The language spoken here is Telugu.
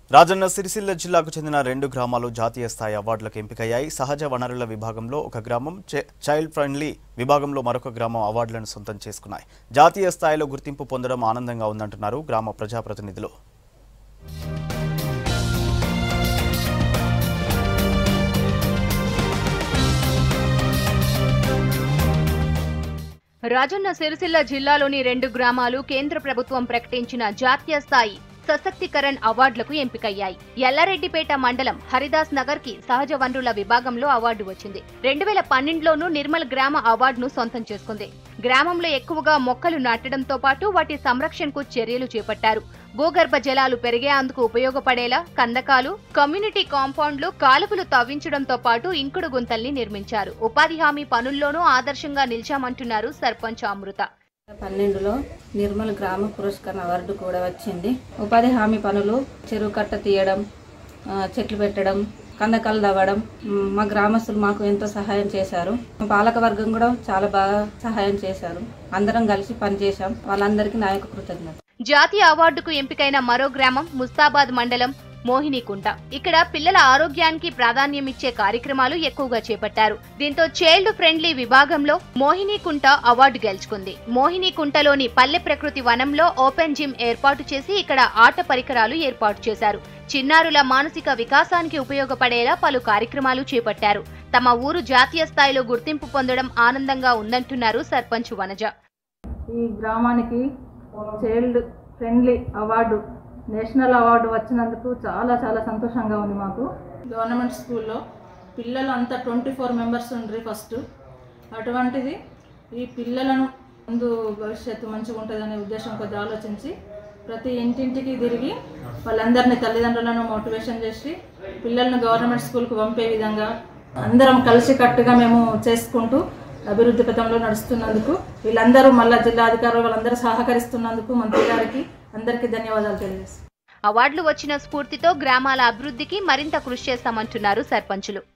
రాజన్న సిరిసిల్ల జిల్లాకు చెందిన 2 గ్రామాలు జాతీయ స్థాయి అవార్డులకు ఎంపికయ్యాయి. సహజ వనరుల విభాగంలో ఒక గ్రామం, చైల్డ్ ఫ్రెండ్లీ విభాగంలో మరొక గ్రామం అవార్డులను సొంతం చేసుకున్నాయి. జాతీయ స్థాయిలో గుర్తింపు పొందడం ఆనందంగా ఉందంటున్నారు గ్రామ ప్రజాప్రతినిధులు. రాజన్న సిరిసిల్ల జిల్లాలోని 2 గ్రామాలు కేంద్ర ప్రభుత్వం ప్రకటించిన జాతీయ స్థాయి సశక్తికరణ్ అవార్డులకు ఎంపికయ్యాయి. ఎల్లారెడ్డిపేట మండలం హరిదాస్ నగర్ కి సహజ వనరుల విభాగంలో అవార్డు వచ్చింది. 2012లోనూ నిర్మల్ గ్రామ అవార్డును సొంతం చేసుకుంది. గ్రామంలో ఎక్కువగా మొక్కలు నాటడంతో పాటు వాటి సంరక్షణకు చర్యలు చేపట్టారు. భూగర్భ జలాలు పెరిగేందుకు ఉపయోగపడేలా కందకాలు, కమ్యూనిటీ కాంపౌండ్లు, కాలువలు తవ్వించడంతో పాటు ఇంకుడు గుంతల్ని నిర్మించారు. ఉపాధి హామీ పనుల్లోనూ ఆదర్శంగా నిలిచామంటున్నారు సర్పంచ్ అమృత. 12లో నిర్మల్ గ్రామ పురస్కార అవార్డు కూడా వచ్చింది. ఉపాధి హామీ పనులు, చెరువు కట్ట తీయడం, చెట్లు పెట్టడం, కందకాలు తవ్వడం మా గ్రామస్తులు మాకు ఎంతో సహాయం చేశారు. పాలక వర్గం కూడా చాలా బాగా సహాయం చేశారు. అందరం కలిసి పనిచేశాం. వాళ్ళందరికీ నా యొక్క కృతజ్ఞత. జాతీయ అవార్డుకు ఎంపికైన మరో గ్రామం ముస్తాబాద్ మండలం మోహినికుంట. ఇక్కడ పిల్లల ఆరోగ్యానికి ప్రాధాన్యం ఇచ్చే కార్యక్రమాలు ఎక్కువగా చేపట్టారు. దీంతో చైల్డ్ ఫ్రెండ్లీ విభాగంలో మోహినికుంట అవార్డు గెలుచుకుంది. మోహినికుంటలోని పల్లె ప్రకృతి వనంలో ఓపెన్ జిమ్ ఏర్పాటు చేసి ఇక్కడ ఆట పరికరాలు ఏర్పాటు చేశారు. చిన్నారుల మానసిక వికాసానికి ఉపయోగపడేలా పలు కార్యక్రమాలు చేపట్టారు. తమ ఊరు జాతీయ స్థాయిలో గుర్తింపు పొందడం ఆనందంగా ఉందంటున్నారు సర్పంచ్ వనజ. ఈ గ్రామానికి child friendly award, national award వచ్చినందుకు చాలా చాలా సంతోషంగా ఉంది మాకు. గవర్నమెంట్ స్కూల్లో పిల్లలు అంతా 24 మెంబర్స్ ఉండ్రి ఫస్ట్. అటువంటిది ఈ పిల్లలను ముందు భవిష్యత్తు మంచిగా ఉంటుందనే ఉద్దేశం కొద్దిగా ఆలోచించి ప్రతి ఇంటింటికి తిరిగి వాళ్ళందరినీ తల్లిదండ్రులను మోటివేషన్ చేసి పిల్లలను గవర్నమెంట్ స్కూల్కు పంపే విధంగా అందరం కలిసికట్టుగా మేము చేసుకుంటూ అభివృద్ధి పథంలో నడుస్తున్నందుకు వీళ్ళందరూ మళ్ళా జిల్లా అధికారులు వాళ్ళందరూ సహకరిస్తున్నందుకు మంత్రి గారికి అందరికీ ధన్యవాదాలు తెలియజేస్తాం. అవార్డులు వచ్చిన స్ఫూర్తితో గ్రామాల అభివృద్ధికి మరింత కృషి చేస్తామంటున్నారు సర్పంచులు.